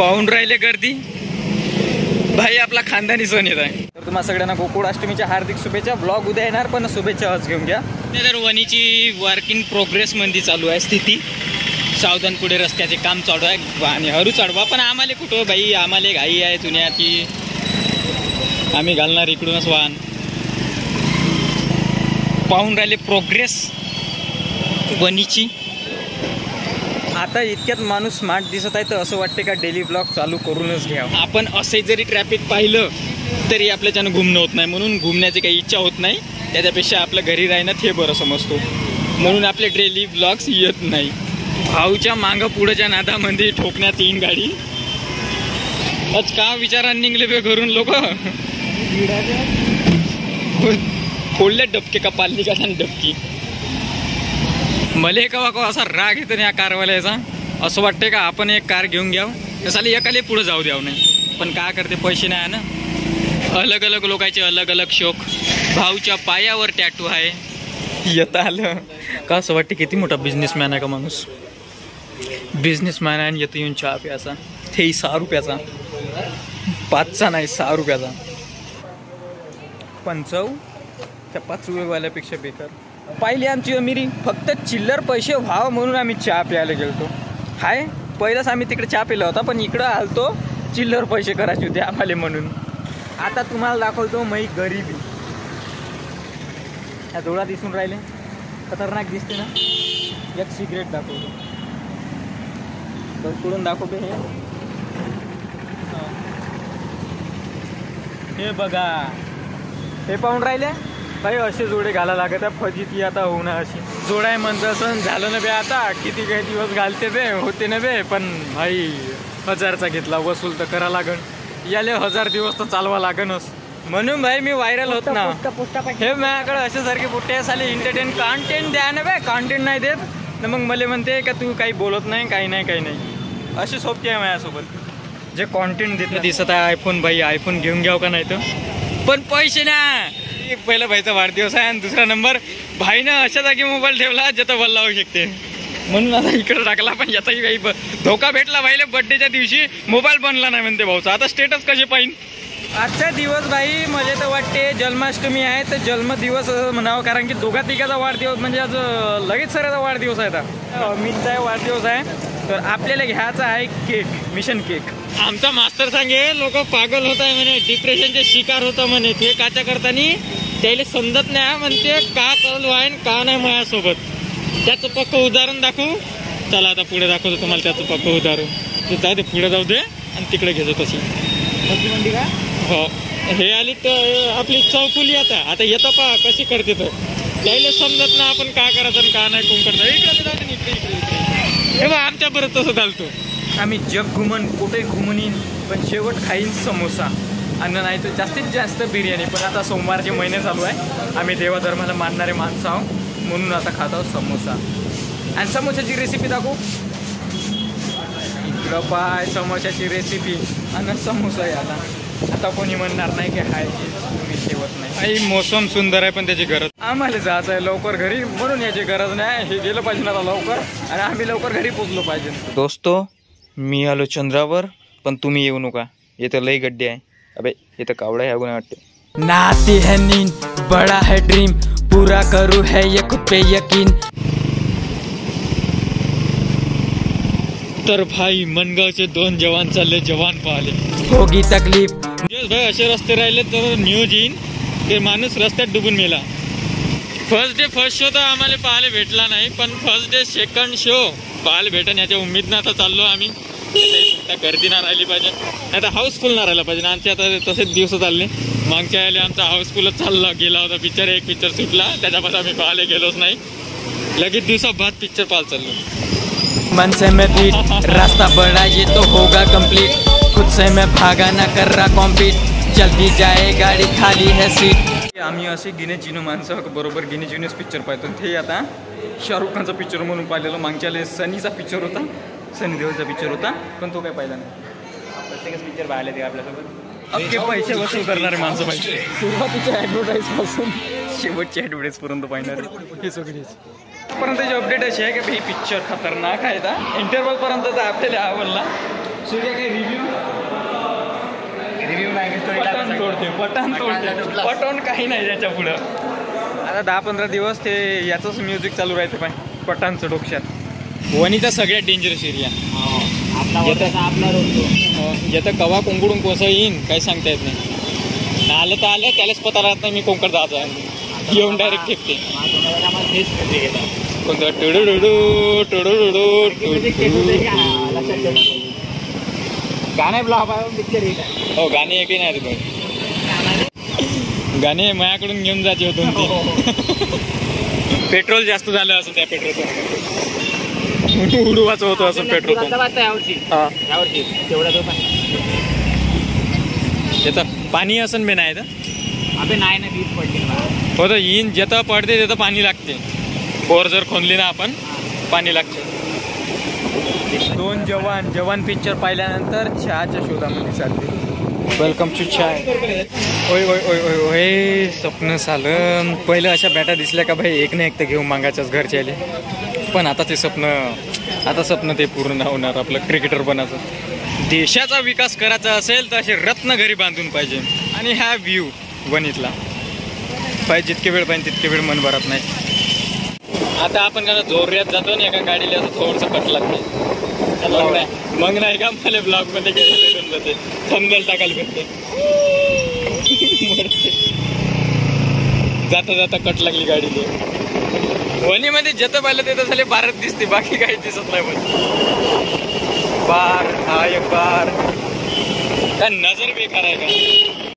पाहून राहिले गर्दी भाई, आपला खानदानी सण येत आहे. तर तुम्हाला सगळ्यांना गोकुळाष्टमीच्या हार्दिक शुभेच्छा. ब्लॉग उद्या येणार पण शुभेच्छा आज घेऊन घ्या. तर वणीची वर्क इन प्रोग्रेस मध्ये चालू आहे स्थिती. सावधान पुढे रस्त्याचे काम चालू आहे आणि हरू चढवा, पण आम्हाला कुठं भाई, आम्हाला घाई आहे चुन्याची. आम्ही घालणार इकडूनच वाहन. पाहून राहिले प्रोग्रेस वणीची. आता इतक्यात माणूस स्मार्ट दिसत आहे तर असं वाटते का डेली ब्लॉग चालू करूनच घ्या. आपण असे जरी ट्रॅफिक पाहिलं तरी आपल्याच्यानं घुमणं होत नाही, म्हणून घुमण्याची काही इच्छा होत नाही. त्याच्यापेक्षा आपलं घरी राहणं हे बरं समजतो, म्हणून आपले डेली ब्लॉग्स येत नाही. भाऊच्या मागं पुढच्या नादामध्ये ठोकण्यात येईन गाडी. आज का विचारांनी निघले बे घरून लोक. फोडले डबके का पालली का डबकी. मले कवा असा राग येतो ना या कारवाल्याचा. असं वाटते का आपण एक कार घेऊन घ्यावं, तसाला एकाले पुढे जाऊ द्यावं नाही. पण काय करते, पैसे नाही ना. अलग अलग लोकांचे अलग अलग शौक. भाऊच्या पायावर टॅटू आहे. येता आलं का असं वाटते किती मोठा बिझनेसमॅन आहे का माणूस. बिझनेसमॅन आहे येतो येऊन चहा प्यायचा. तेही 6 रुपयाचा, 5चा नाही 6 रुपयाचा. पंचव त्या 5 रुपयेवाल्यापेक्षा बेकार. पाहिली आमची अमिरी. फक्त चिल्लर पैसे व्हावं म्हणून आम्ही चहा प्यायला गेलतो. हाय पहिलाच आम्ही तिकडे चहा पिला होता, पण इकडं आलतो चिल्लर पैसे करायचे होते आम्हाला म्हणून. आता तुम्हाला दाखवतो मी गरिबी. ह्या डोळा दिसून राहिले खतरनाक दिसते ना. एक सिगरेट दाखवतो, पुढून दाखवतो. हे बघा, हे पाहून राहिले भाई. असे जोडे घाला लागत आहे. फजिती आता होणार अशी जोडाय म्हणतं असं झालं ना बे. आता किती काही दिवस घालते बे, होते ना बे. पण भाई 1000चा घेतला, वसूल तर करा लागन. याले 1000 दिवस तर चालवा लागनच. म्हणून भाई मी व्हायरल होत ना. हे माझ्याकडे अशासारखे पुट्टे साले एंटरटेन कॉन्टेंट द्या ना बे. कॉन्टेंट नाही देत ना मग मला म्हणते का तू काही बोलत नाही, काही नाही. अशी सोबती आहे माझ्यासोबत जे कॉन्टेंट देत दिसत आहे. आयफोन भाई, आयफोन घेऊन घ्याव का नाही तर, पण पैसे ना. एक पहिला भाईचा वाढदिवस आहे आणि दुसरा नंबर भाईनं अशा जागी मोबाईल ठेवला ज्याचा बल लावू शकते, म्हणून आता इकडे टाकला. पण याचाही काही धोका भेटला भाईला. बर्थडेच्या दिवशी मोबाईल बनला नाही म्हणते भाऊचा. आता स्टेटस कसे पाहिजे. आजचा दिवस भाई मला तर वाटते जन्माष्टमी आहे तर जन्मदिवस म्हणावं, कारण की दोघा तिघाचा वाढदिवस म्हणजे आज लगेच सराचा वाढदिवस आहे. आता अमितचा वाढदिवस आहे तर आपल्याला घ्यायचा आहे केक, मिशन केक. आमचा मास्तर सांगे लोक पागल होत आहे म्हणे, डिप्रेशनचे शिकार होता म्हणे. ते काच्या करताना त्याला समजत नाही म्हणते का चालू आहे का नाही माझ्यासोबत. त्याचं पक्क उदाहरण दाखवू. चला आता पुढे दाखवतो तुम्हाला त्याचं पक्क उदाहरण. ते जाऊ दे, पुढे जाऊ दे आणि तिकडे घेतो तशी मंडी का. हो, हे आली तर आपली चौफुली आता येतं पा कशी करते. तर त्याला समजत ना आपण काय करायचं आणि का नाही कोण करता. इकडे बा आमच्या बरोबर तसं चालतो. आम्ही जग घुमन कुठे घुमनीन पण शेवट खाईन समोसा अन्न नाही तर जास्तीत जास्त बिर्याणी. पण आता सोमवारचे महिने चालू आहे. आम्ही देवाधर्माला मानणारे माणसं आहोत म्हणून आता खात आहोत समोसा. आणि समोसाची रेसिपी दाखवू. इकडं पाय समोसाची रेसिपी आणि समोसा आहे. आता कोणी म्हणणार नाही की हाय तुम्ही ठेवत नाही. मोसम सुंदर आहे पण त्याची गरज. आम्हाला जायचं आहे लवकर घरी म्हणून याची गरज नाही. हे गेलं पाहिजे आता लवकर आणि आम्ही लवकर घरी पोचलो पाहिजे. दोस्तो मी आलो चंद्रावर पण तुम्ही येऊ नका. इथं लई गड्डे आहे. अबे इथं कावडा आहे गुन्हा वाटते. नाती है नींद बड़ा है ड्रीम पूरा करू है ये खुद पे यकीन. तर भाई मनगावचे 2 जवान चालले जवान पाहिले. होगी तकलीफ भाई. असे रस्ते राहिले तर न्यूज येईन ते माणूस रस्त्यात डुबून मेला. फर्स्ट डे फर्स्ट शो तर आम्हाला पाहायला भेटला नाही, पण फर्स्ट डे सेकंड शो पाहायला भेटन याच्या उम्मीदनं आता चाललो आम्ही. गर्दी ना राहिली पाहिजे, आता हाऊसफुल ना राहिला पाहिजे. आमचे आता तसेच दिवस चालले. मागच्या वेळेला आमचा हाऊसफुलच चालला गेला होता. एक पिक्चर सुटला त्याच्यापासून आम्ही पाहायला गेलोच नाही. लगेच दिवसा बाद पिक्चर पाहायला चाललो. मन से मैं बीट रास्ता बड़ा ये तो होगा कंप्लीट. खुद से मैं भागा ना कर रहा कॉम्पीट. चलती जाए गाडी खाली है सीट. आम्ही असे गिने चिनो माणसं बरोबर गिने चिनोच पिक्चर पाहतो. ते आता शाहरुख खानचा पिक्चर म्हणून पाहिलेलं. मागच्या सनीचा पिक्चर होता, सनी देओलचा पिक्चर होता पण तो काही पाहिला नाही. प्रत्येकच पिक्चर पाहायला ते आपल्यासोबत अख्खे पैसे वसूल करणारे माणसं पाहिजे. सुरुवातीच्या ॲडव्हर्टाईज पासून शेवटच्या ॲडव्हर्टाईज पर्यंत पाहणारे हे सगळेच. पर्यंतची अपडेट अशी आहे की ही पिक्चर खतरनाक आहे. इंटरवल पर्यंत आपल्याला आवडला. सूर्या काही रिव्ह्यू पटण तोडते पटण काही नाही त्याच्या पुढं. आता 10-15 दिवस ते याचंच म्युझिक चालू राहते पण पठाणचं डोक्यात. वणीचा सगळ्यात डेंजरस एरिया. येतं कवा कोंकडून कोसं येईन काही सांगता येत नाही. आलं तर आलं त्यालाच पता राहत नाही मी कोंकड जात आहे येऊन डायरेक्ट फेकते. कोणतं टुडुडुडू टुडुडुडू गाणे ब्लॉग पिक्चर हो गाणे एकही नाही रे. गाणे माझ्याकडून घेऊन जायचे होते. पेट्रोल जास्त झालं असं त्या पेट्रोलचं उडवायचं होतं असं पेट्रोल. यावर्षी तेवढा तो येतं पाणी असं बे नाही तर अबे नाही ना वीज पडली हो तर येईन जेथं पडते तिथं पाणी लागते. बोर जर खोनली ना आपण पाणी लागते. 2 जवान पिक्चर पाहिल्यानंतर चहाच्या शोधामध्ये चालते. Welcome to chai. ओय ओय ओय ओय ओय स्वप्न झालं. पहिलं अशा बॅटा दिसल्या का भाई एक ना एक तर घेऊन मागायच्याच घरचे आले. पण आता ते स्वप्न ते पूर्ण होणार. आपलं क्रिकेटर बनायचं. देशाचा विकास करायचा असेल तर असे रत्न घरी बांधून पाहिजे. आणि हा व्ह्यू वणीतला पाहिजे जितके वेळ पाहिजे तितके वेळ मन भरत नाही. आता आपण का जोरात जातो ना एका गाडीला असं थोडंसं कट लागते. मग नाही का मला ब्लॉग मध्ये गेले थंबनेल टाकायला भेटते. जाता जाता कट लागली गाडीला. वणीमध्ये जत पाहिलं ते तर झाले भारत दिसते बाकी काही दिसत नाही. पण बार हा एक बार का नजर बेकार आहे का.